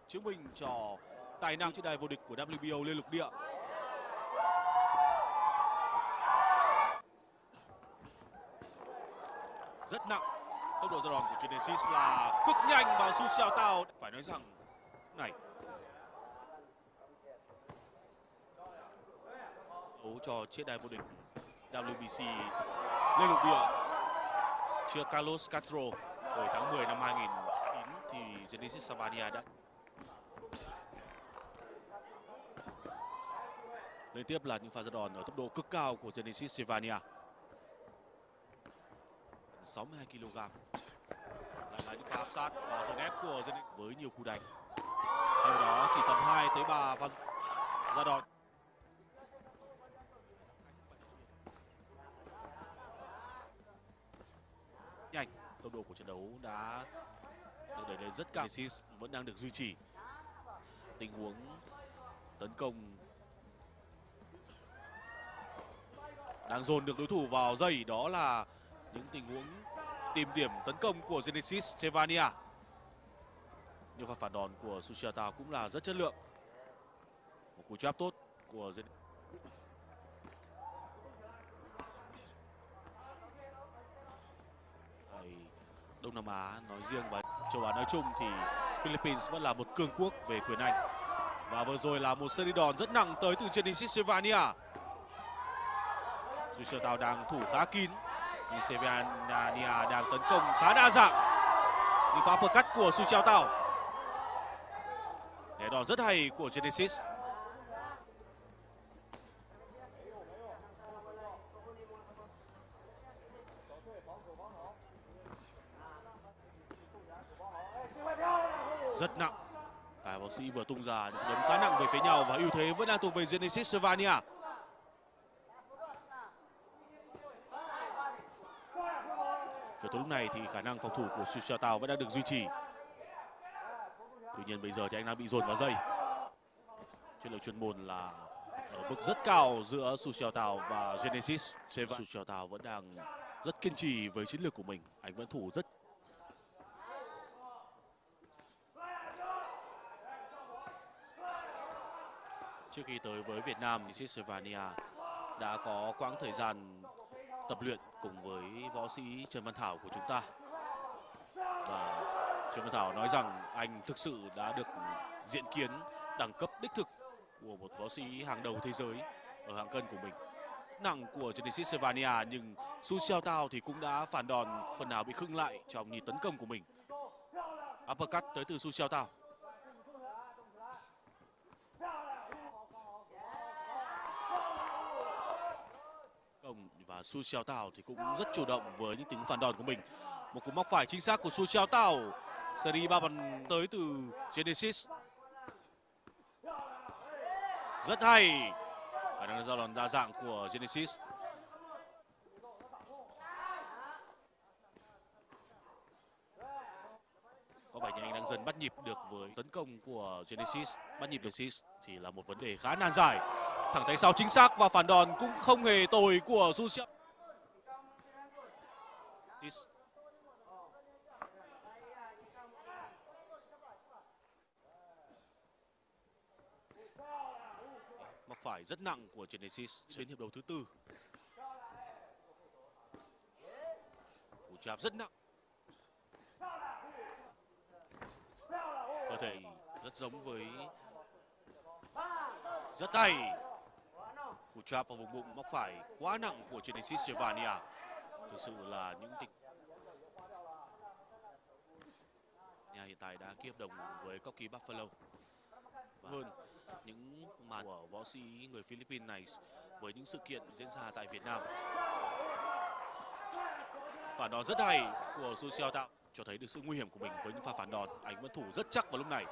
chứng minh cho tài năng trên đài vô địch của WBO lên lục địa. Rất nặng, tốc độ ra đòn của Genesis là cực nhanh và Su Xiaotao phải nói rằng này đấu cho chiếc đài vô địch WBC lên lục địa trước Carlos Castro hồi tháng 10 năm 2009 thì Genesis Savania đã liên tiếp là những pha ra đòn ở tốc độ cực cao của Genesis Savania. 62 kg. Lại là những pha áp sát và dồn ép của Genesis với nhiều cú đánh. Theo đó chỉ tầm 2 tới 3 pha ra đòn. Nhanh, tốc độ của trận đấu đã được đẩy lên rất cao. Genesis vẫn đang được duy trì. Tình huống tấn công đang dồn được đối thủ vào dây, đó là những tình huống tìm điểm tấn công của Genesis Savania. Nhưng pha phản đòn của Su Xiaotao cũng là rất chất lượng. Một cú trap tốt của Genesis. Đông Nam Á nói riêng và châu Á nói chung thì Philippines vẫn là một cường quốc về quyền Anh. Và vừa rồi là một series đòn rất nặng tới từ Genesis Savania. Su Xiaotao đang thủ khá kín, nhưng Savania đang tấn công khá đa dạng. Nhưng pha uppercut của Su Xiaotao, để đòn rất hay của Genesis. Rất nặng. Cả võ sĩ vừa tung ra những đấm khá nặng về phía nhau và ưu thế vẫn đang thuộc về Genesis Savania. Cho tới lúc này thì khả năng phòng thủ của Su Xiaotao vẫn đang được duy trì. Tuy nhiên bây giờ thì anh đang bị dồn vào dây. Chất lượng chuyên môn là ở mức rất cao giữa Su Xiaotao và Genesis. Su Xiaotao vẫn đang rất kiên trì với chiến lược của mình. Anh vẫn thủ rất. Trước khi tới với Việt Nam, Genesis Savania đã có quãng thời gian tập luyện cùng với võ sĩ Trần Văn Thảo của chúng ta. Và Trần Văn Thảo nói rằng anh thực sự đã được diện kiến đẳng cấp đích thực của một võ sĩ hàng đầu thế giới ở hạng cân của mình. Nặng của Genesis Savania, nhưng Su Xiaotao thì cũng đã phản đòn phần nào bị khựng lại trong nhịp tấn công của mình. Uppercut tới từ Su Xiaotao. Và Su Xiaotao thì cũng rất chủ động với những tình phản đòn của mình. Một cú móc phải chính xác của Su Xiaotao. Series 3 bàn tới từ Genesis. Rất hay. Khả năng ra đòn đa dạng của Genesis. Có vẻ như anh đang dần bắt nhịp được với tấn công của Genesis. Bắt nhịp Genesis thì là một vấn đề khá nan giải. Thẳng tay sau chính xác và phản đòn cũng không hề tồi của Su Xiaotao. Móc phải rất nặng của Genesis đến hiệp đấu thứ tư. Cú chạm rất nặng. Cơ thể rất giống với rất hay. Cú chạm vào vùng bụng móc phải quá nặng của Genesis Savania. Thực sự là những tình nhà hiện tại đã ký hợp đồng với Cocky Buffalo. Hơn những màn của võ sĩ người Philippines này với những sự kiện diễn ra tại Việt Nam. Phản đòn rất hay của Su Xiaotao cho thấy được sự nguy hiểm của mình với những pha phản đòn. Anh vẫn thủ rất chắc vào lúc này.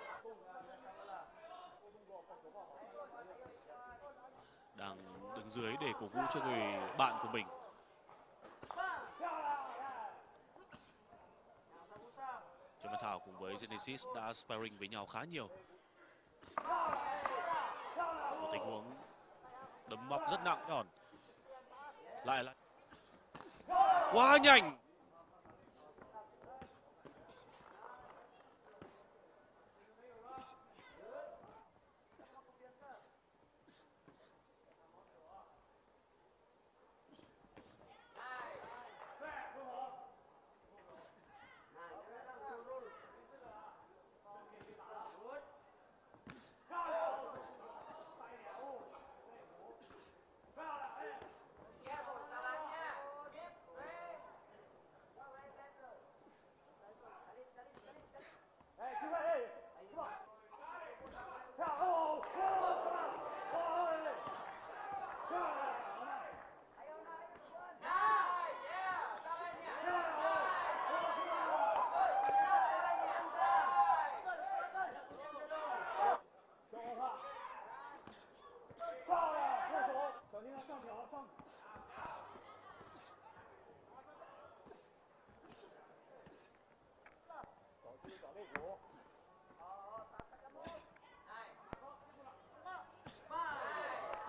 Đang đứng dưới để cổ vũ cho người bạn của mình. Trần Văn Thảo cùng với Genesis đã sparring với nhau khá nhiều. Một tình huống đấm móc rất nặng đòn. Lại quá nhanh.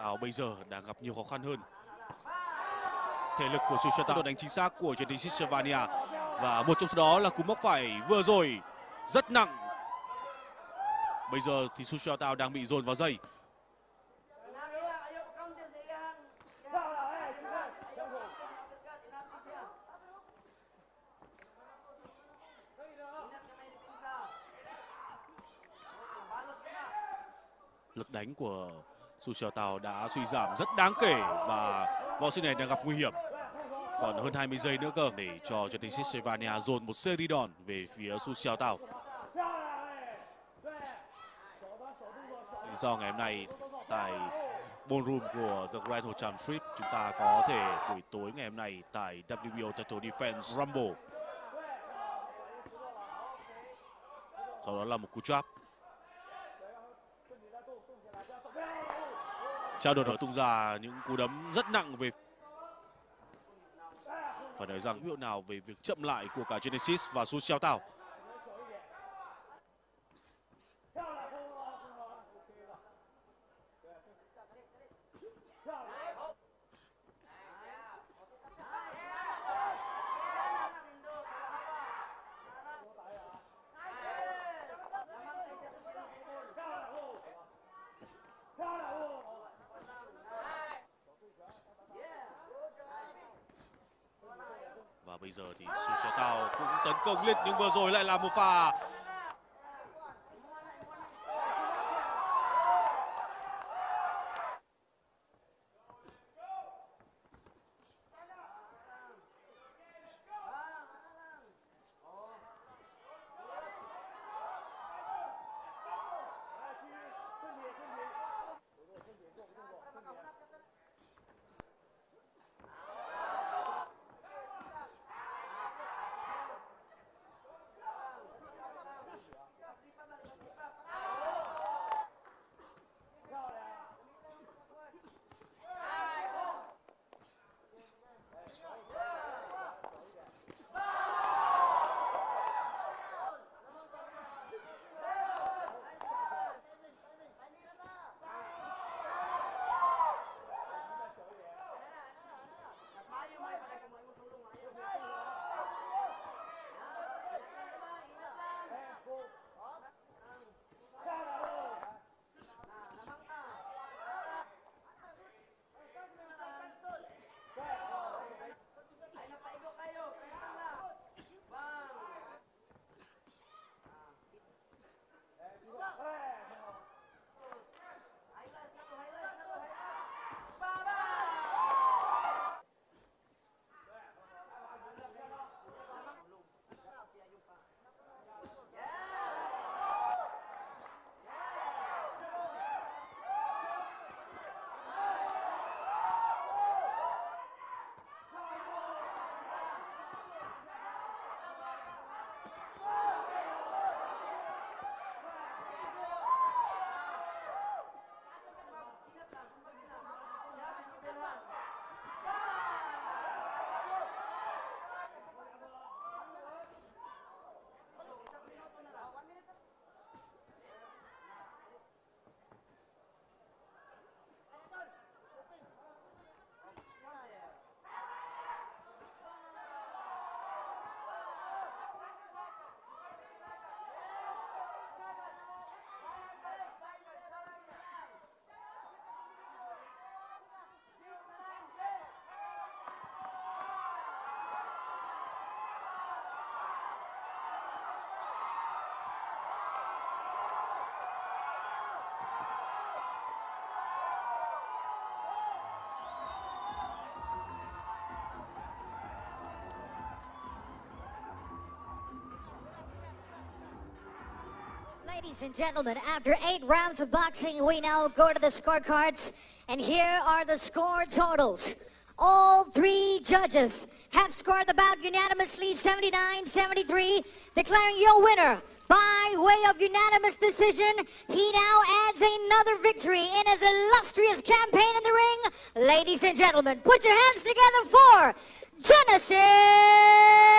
Tao bây giờ đang gặp nhiều khó khăn hơn. Thể lực của Su Xiaotao, đánh chính xác của Genesis Savania, và một trong số đó là cú móc phải vừa rồi rất nặng. Bây giờ thì Su Xiaotao đang bị dồn vào dây. Lực đánh của Su Xiaotao đã suy giảm rất đáng kể và võ sĩ này đang gặp nguy hiểm. Còn hơn 20 giây nữa cơ để cho Genesis Savania dồn một series đòn về phía Su Xiaotao. Do ngày hôm nay tại ballroom của The Grand Ho Chan Street, chúng ta có thể buổi tối ngày hôm nay tại WBO Title Defense Rumble. Sau đó là một cú chop. Trao đổi tung ra những cú đấm rất nặng về. Phải nói rằng hiệu nào về việc chậm lại của cả Genesis và Su Xiaotao. Và bây giờ thì Su Xiaotao cũng tấn công lên, nhưng vừa rồi lại là một pha Ladies and gentlemen, after 8 rounds of boxing, we now go to the scorecards, and here are the score totals. All 3 judges have scored the bout unanimously, 79-73, declaring your winner by way of unanimous decision. He now adds another victory in his illustrious campaign in the ring. Ladies and gentlemen, put your hands together for Genesis